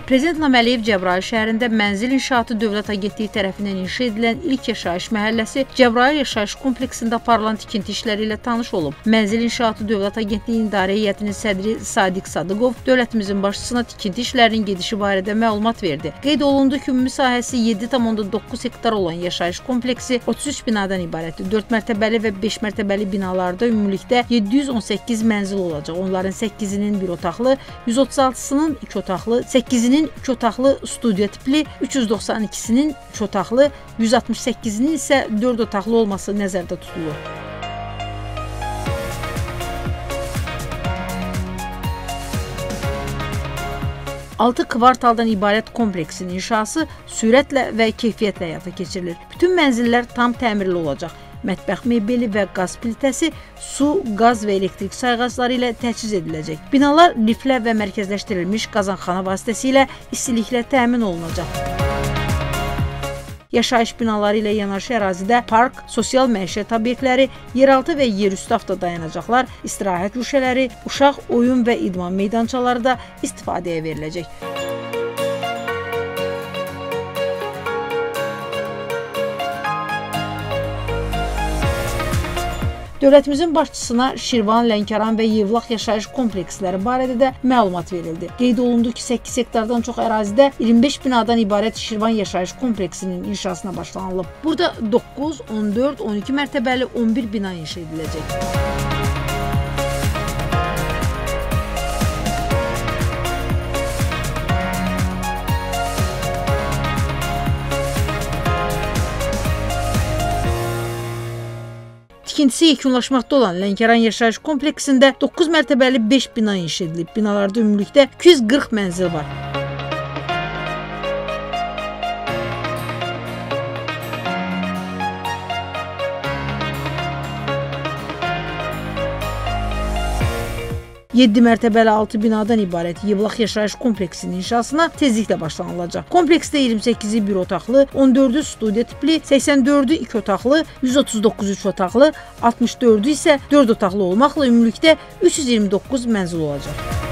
Prezident İlham Əliyev Cəbrayıl şəhərində Mənzil İnşaatı Dövlət Agentliyi tərəfindən inşa edilən ilk yaşayış məhəlləsi Cəbrayıl yaşayış kompleksində aparılan tikinti işləri ilə tanış olub. Mənzil İnşaatı Dövlət Agentliyi İdarə Heyətinin sədri Sadiq Sadıqov dövlətimizin başçısına tikinti işlərinin gedişi barədə məlumat verdi. Qeyd olundu ki, ümumi sahəsi 7,9 hektar olan yaşayış kompleksi 33 binadan ibarətdir. 4 mərtəbəli və 5 mərtəbəli binalarda ümumilikdə 718 mənzil olacaq. Onların 8-inin bir otaqlı, 136-sının 2 otaqlı, 8-inin 3 otaqlı studiya tipli, 392-sinin 3 otaqlı, 168-nin isə 4 otaqlı olması nəzərdə tutulur. Altı kvartaldan ibarət kompleksin inşası sürətlə və keyfiyyətlə həyata keçirilir. Bütün mənzillər tam təmirli olacaq. Mətbəx mebeli və qaz plitəsi su, qaz və elektrik sayğacları ilə təchiz ediləcək. Binalar liflə və mərkəzləşdirilmiş qazanxana vasitəsilə istiliklə təmin olunacaq. Yaşayış binaları ilə yanaşı ərazidə park, sosial məişət obyektləri, yeraltı və yerüstü avtodayanacaqlar, istirahət güşələri, uşaq oyun və idman meydançaları da istifadəyə veriləcək. Dövlətimizin başçısına Şirvan, Lənkəran və Yevlax yaşayış kompleksləri barədə də məlumat verildi. Qeyd olundu ki, 8 hektardan çox ərazidə 25 binadan ibarət Şirvan yaşayış kompleksinin inşasına başlanılıb. Burada 9, 14, 12 mərtəbəli 11 bina inşa ediləcək. Tikintisi yekunlaşmaqda olan Lənkəran yaşayış kompleksində 9 mərtəbəli 5 bina inşa edilib. Binalarda ümumilikdə 240 mənzil var. Yeddi mərtəbəli 6 binadan ibarət Yevlax yaşayış kompleksinin inşasına tezliklə başlanılacaq. Kompleksdə 28-i bir otaqlı, 14-ü studiya tipli, 84-ü 2 otaqlı, 139 3 otaqlı, 64-ü isə 4 otaqlı olmaqla ümumilikdə 329 mənzil olacaq.